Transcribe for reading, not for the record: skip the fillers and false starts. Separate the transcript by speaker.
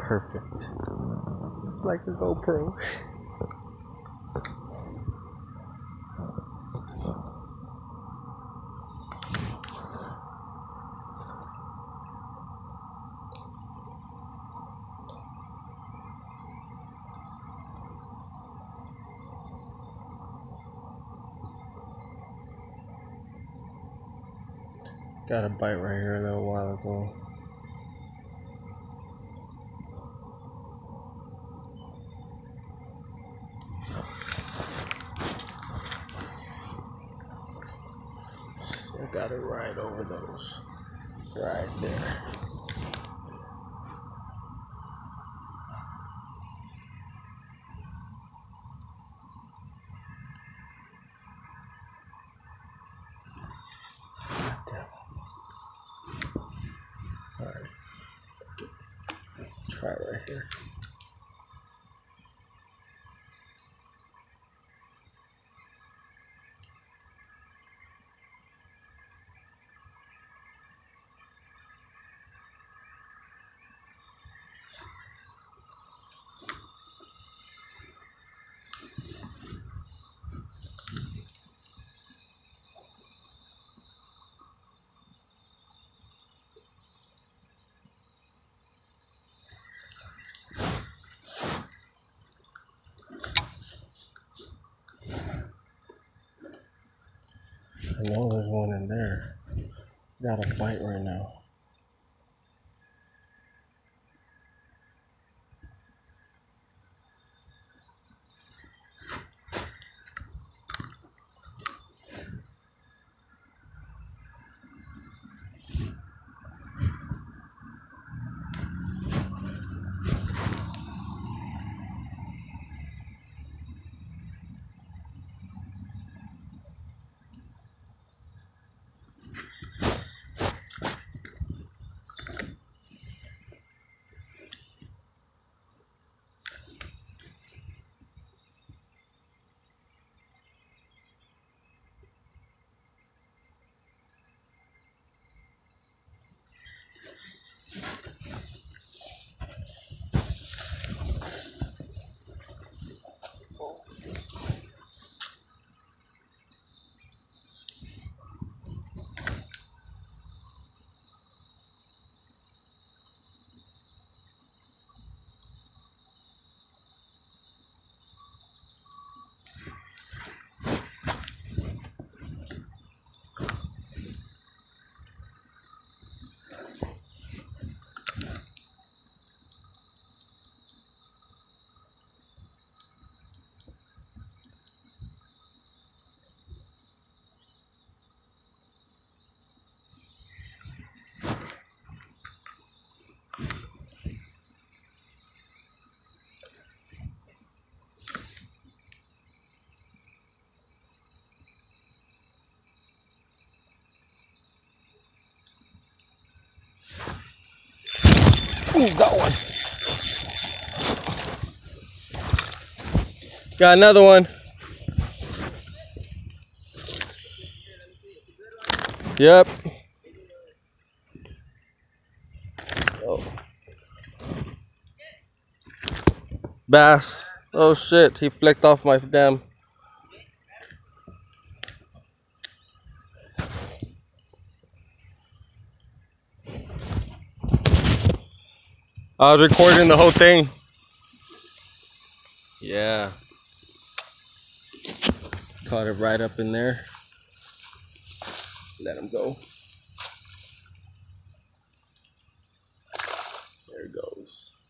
Speaker 1: perfect. It's like a GoPro. Got a bite right here a little while ago. I got it right over those. Right there. Alright. Try it right here. I know there's one in there. Got a bite right now. Ooh, got one. Got another one. Yep. Oh. Bass. Oh shit, he flicked off my damn. I was recording the whole thing. Yeah. Caught it right up in there. Let him go. There it goes.